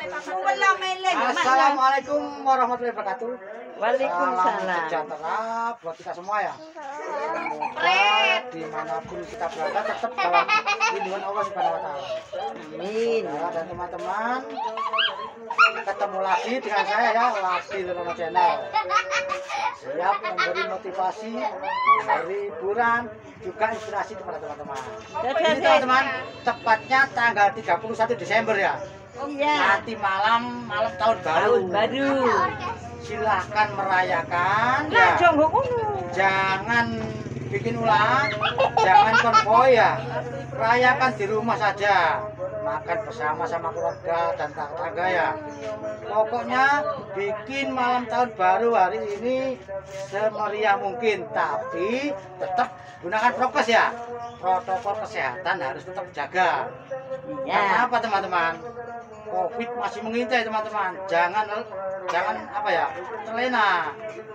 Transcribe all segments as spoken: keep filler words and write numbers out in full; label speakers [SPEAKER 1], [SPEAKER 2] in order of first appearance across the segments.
[SPEAKER 1] Assalamualaikum warahmatullahi wabarakatuh.
[SPEAKER 2] Waalaikumsalam.
[SPEAKER 1] Sejahtera buat kita semua ya. Semoga dimanapun kita berada tetap dalam lindungan Allah Subhanahu Wa Taala.
[SPEAKER 2] Amin.
[SPEAKER 1] Ya, dan teman-teman ketemu lagi dengan saya ya, Laki Lenono Channel. Siap memberi motivasi, memberi hiburan, juga inspirasi kepada teman-teman. Ini teman-teman, tepatnya tanggal tiga puluh satu Desember ya.
[SPEAKER 2] Iya.
[SPEAKER 1] Nanti malam, malam tahun baru.
[SPEAKER 2] Tahun baru.
[SPEAKER 1] Silahkan merayakan
[SPEAKER 2] Nah,
[SPEAKER 1] ya.
[SPEAKER 2] jonggo kono.
[SPEAKER 1] Jangan bikin ulah, jangan konvoy ya. Rayakan di rumah saja. Makan bersama sama keluarga dan tetangga ya. Pokoknya bikin malam tahun baru hari ini semeriah mungkin, tapi tetap gunakan prokes ya. Protokol kesehatan harus tetap jaga.
[SPEAKER 2] Iya.
[SPEAKER 1] Karena apa teman-teman? Covid masih mengintai teman-teman. Jangan jangan apa ya? Terlena.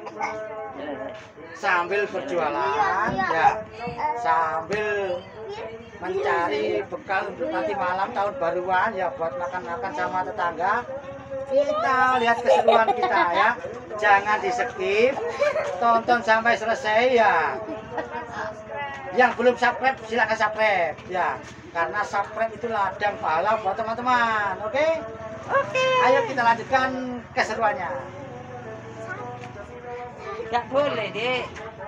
[SPEAKER 1] Sambil berjualan ya. Sambil mencari bekal untuk nanti malam tahun baruan ya, buat makan-makan sama tetangga. Kita lihat keseruan kita ya. Jangan di skip, tonton sampai selesai ya. Yang belum subscribe silakan subscribe ya, karena subscribe itu ladang pahala buat teman-teman. Oke?
[SPEAKER 2] Oke.
[SPEAKER 1] Ayo kita lanjutkan keseruannya.
[SPEAKER 2] Gak boleh, Dek.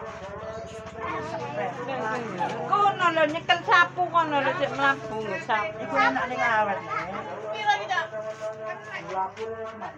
[SPEAKER 2] Kono lho nyekel sapu kono lho cek mlabu sapu.
[SPEAKER 1] Iku enak ning awet.
[SPEAKER 3] Piro iki, Dok?
[SPEAKER 1] Mlaku teman.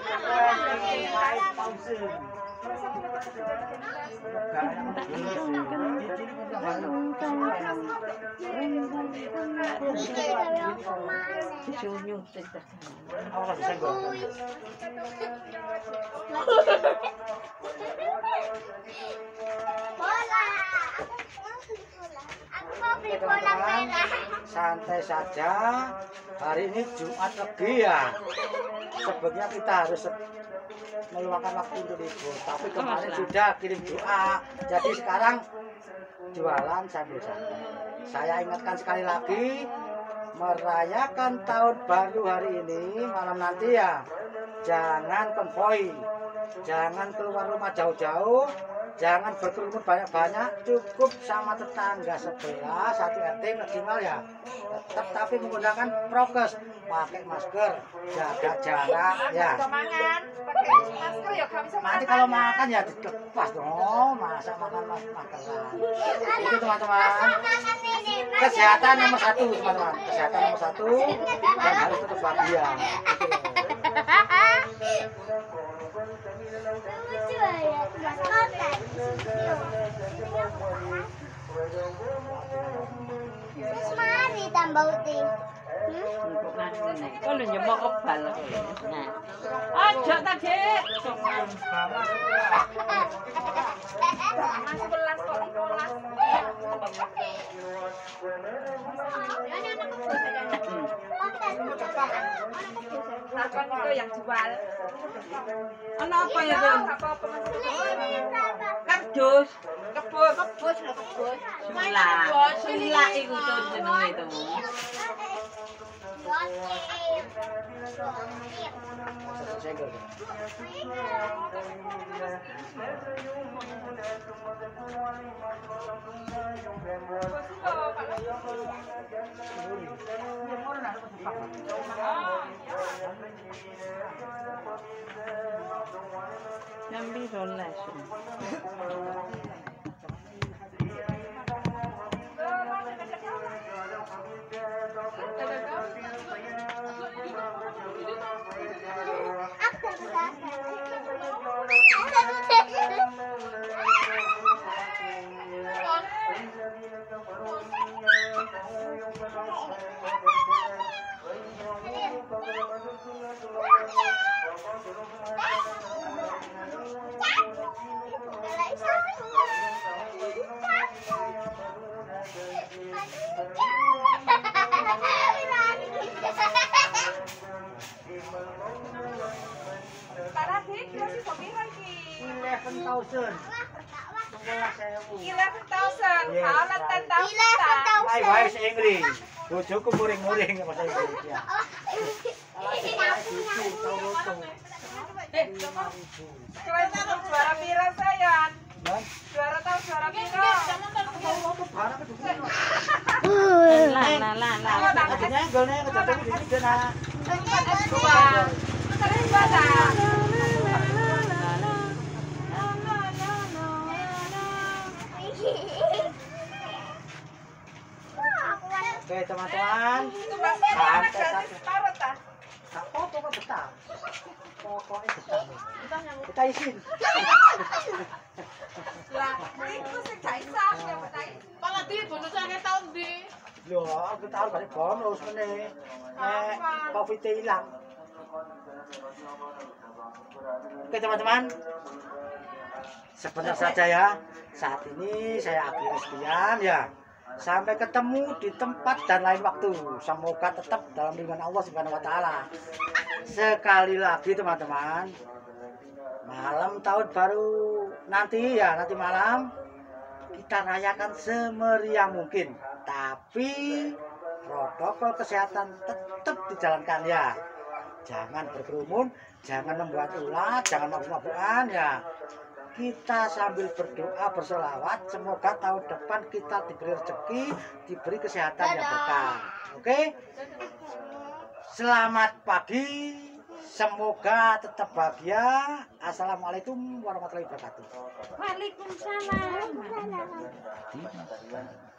[SPEAKER 1] Santai saja, hari ini Jumat Legi ya. Sebenarnya kita harus meluangkan waktu untuk libur, tapi kemarin sudah kirim doa, jadi sekarang jualan sambil santai. Saya ingatkan sekali lagi, merayakan tahun baru hari ini malam nanti ya, jangan konvoy, jangan keluar rumah jauh-jauh, jangan berkerumun banyak-banyak, cukup sama tetangga sebelah satu R T maksimal ya. Tetap tapi menggunakan prokes, pakai masker, jaga jarak ya. Nanti kalau makan ya dilepas dong, masa makan makan. Itu teman-teman. Kesehatan nomor satu teman-teman, kesehatan nomor satu dan harus tetap bahagia.
[SPEAKER 3] Terus mari tambah uti.
[SPEAKER 2] Kono nyemok obal kono. Nah. Aja ta, Dik.
[SPEAKER 3] sebelas kok sebelas. Takon itu yang jual.
[SPEAKER 2] Ana apa ya, Bun?
[SPEAKER 3] Apa-apa
[SPEAKER 2] Kardus,
[SPEAKER 3] kebus, kebus, kebus.
[SPEAKER 2] sula. Sula iku tuh jenenge itu. Jambi rolas.
[SPEAKER 1] eleven thousand.
[SPEAKER 3] eleven thousand. Kalau ten thousand.
[SPEAKER 1] Hai, bahasa Inggris. Bojoku muring-muring bahasa Inggris ya. buku tahu loto.
[SPEAKER 3] Eh,
[SPEAKER 1] lima ribu.
[SPEAKER 3] kalian tahu juara pira sayang?
[SPEAKER 1] Dan
[SPEAKER 3] Juara tahu juara pira?
[SPEAKER 1] tahu loto barang itu.
[SPEAKER 2] Lah lah lah lah.
[SPEAKER 1] Adanya golnya kejadian di sini kena.
[SPEAKER 3] Dua. Kalian dua dah.
[SPEAKER 1] Oke teman-teman,
[SPEAKER 3] Itu pasti anak
[SPEAKER 1] santai
[SPEAKER 3] gratis
[SPEAKER 1] saja.
[SPEAKER 3] parut ah.
[SPEAKER 1] Tak foto kok betah. Pokoknya betah. Kita izin.
[SPEAKER 3] Lah, itu sing gak iso ya betai.
[SPEAKER 4] Malah di bonus akeh tahun di.
[SPEAKER 1] Loh, aku tahu balik bonus meneh. Eh, covid hilang. Oke teman-teman, sebentar saja ya. Saat ini saya akhiri sekian ya. Sampai ketemu di tempat dan lain waktu. Semoga tetap dalam lindungan Allah Subhanahu wa taala. Sekali lagi teman-teman, malam tahun baru nanti ya, nanti malam kita rayakan semeriah mungkin. Tapi protokol kesehatan tetap dijalankan ya. Jangan berkerumun, jangan membuat ulah, jangan mabuk-mabukan ya. Kita sambil berdoa bersolawat, semoga tahun depan kita diberi rezeki, diberi kesehatan yang berkah. Oke? Selamat pagi, semoga tetap bahagia. Assalamualaikum warahmatullahi wabarakatuh.
[SPEAKER 2] Waalaikumsalam.